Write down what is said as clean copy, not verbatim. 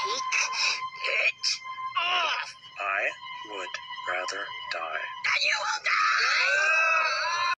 it off! I would rather die. Then you will die!